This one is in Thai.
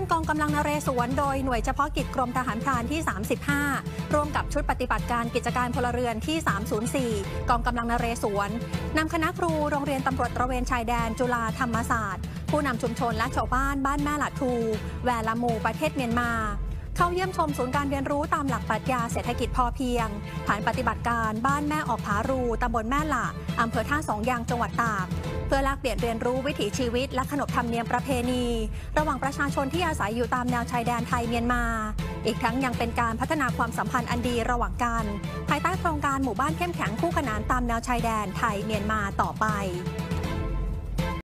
กองกำลังนเรศวรโดยหน่วยเฉพาะกิจกรมทหารพรานที่ 35 ร่วมกับชุดปฏิบัติการกิจการพลเรือนที่ 304 กองกำลังนเรศวรนำคณะครูโรงเรียนตำรวจตระเวนชายแดนจุฬาธรรมศาสตร์ผู้นำชุมชนและชาวบ้านบ้านแม่หละทูแวละมูประเทศเมียนมาเข้าเยี่ยมชมศูนย์การเรียนรู้ตามหลักปรัชญาเศรษฐกิจพอเพียงฐานปฏิบัติการบ้านแม่ออกผารูตำบลแม่หละอำเภอท่าสองยางจังหวัดตากเพื่อแลกเปลี่ยนเรียนรู้วิถีชีวิตและขนบธรรมเนียมประเพณีระหว่างประชาชนที่อาศัยอยู่ตามแนวชายแดนไทยเมียนมาอีกทั้งยังเป็นการพัฒนาความสัมพันธ์อันดีระหว่างกันภายใต้โครงการหมู่บ้านเข้มแข็งคู่ขนานตามแนวชายแดนไทยเมียนมาต่อไป